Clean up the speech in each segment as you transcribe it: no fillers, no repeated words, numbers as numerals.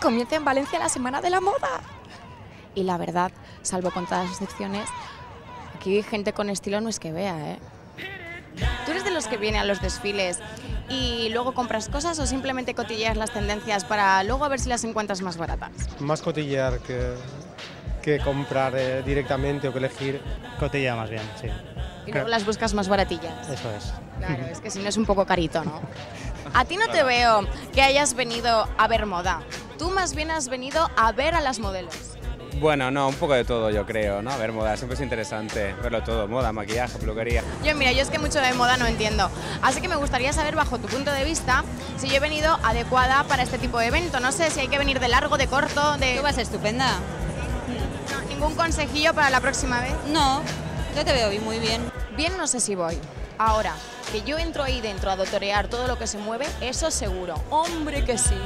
comienza en Valencia la Semana de la Moda. Y la verdad, salvo con todas las excepciones, aquí gente con estilo no es que vea, ¿eh? ¿Tú eres de los que viene a los desfiles y luego compras cosas o simplemente cotilleas las tendencias para luego a ver si las encuentras más baratas? Más cotillear que comprar directamente o que elegir. Cotilla más bien, sí. Y luego las buscas más baratillas. Eso es. Claro, es que si no es un poco carito, ¿no? A ti no te veo que hayas venido a ver moda. Tú más bien has venido a ver a las modelos. Bueno, no, un poco de todo yo creo, ¿no? A ver moda, siempre es interesante verlo todo, moda, maquillaje, peluquería. Yo es que mucho de moda no entiendo, así que me gustaría saber bajo tu punto de vista si yo he venido adecuada para este tipo de evento. No sé si hay que venir de largo, de corto, de... Tú vas estupenda. No, ¿ningún consejillo para la próxima vez? No, yo te veo muy bien. Bien, no sé si voy. Ahora, que yo entro ahí dentro a dotorear todo lo que se mueve, eso seguro. ¡Hombre que sí!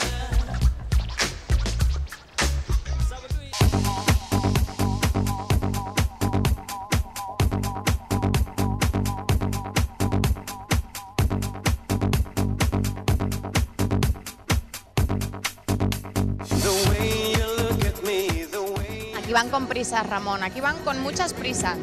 Aquí van con prisas, Ramón, aquí van con muchas prisas.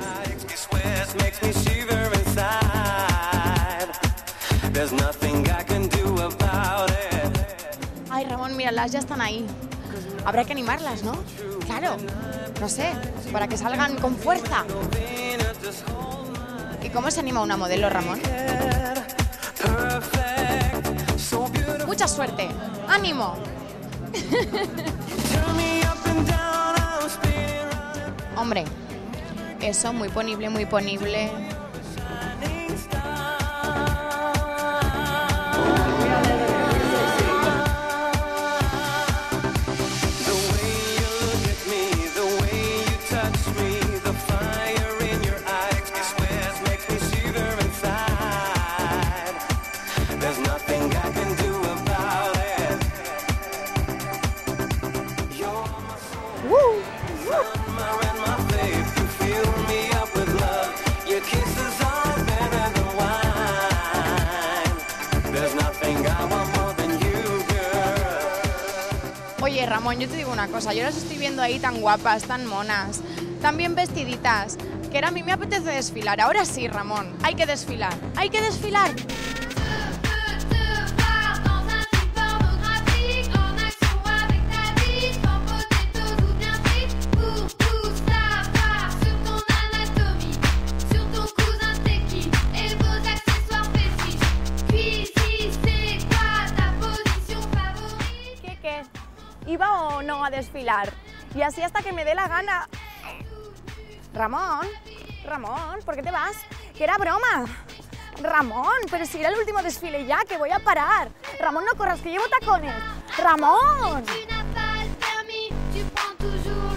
Ay, Ramón, míralas, ya están ahí. Habrá que animarlas, ¿no? Claro, no sé, para que salgan con fuerza. ¿Y cómo se anima una modelo, Ramón? Mucha suerte, ánimo. Hombre, eso muy ponible, muy ponible. Oye, Ramón, yo te digo una cosa, yo las estoy viendo ahí tan guapas, tan monas, tan bien vestiditas, que ahora a mí me apetece desfilar. Ahora sí, Ramón, hay que desfilar, hay que desfilar. ¿Iba o no a desfilar? Y así hasta que me dé la gana. Ramón, ¿por qué te vas? Que era broma. Ramón, pero si era el último desfile ya, que voy a parar. Ramón, no corras, que llevo tacones. Ramón.